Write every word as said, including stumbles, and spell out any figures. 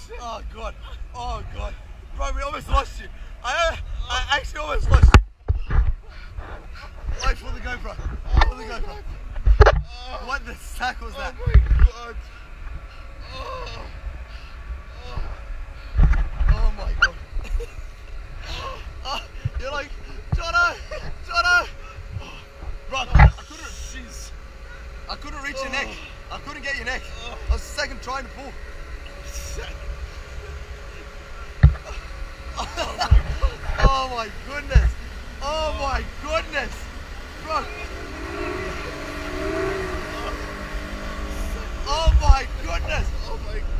shit. Oh god. Oh god. Bro, we almost lost you. I, I actually almost lost you. Wait for the GoPro. For the GoPro. Oh. What the sack was that? Oh my god. Oh. Oh my god. Oh, you're like, Jono, Jono. Bro, I couldn't, jeez. I couldn't reach your neck. I couldn't get your neck. I was second trying to pull. Oh my goodness. Oh my goodness. Bro. Oh my goodness. Oh my god.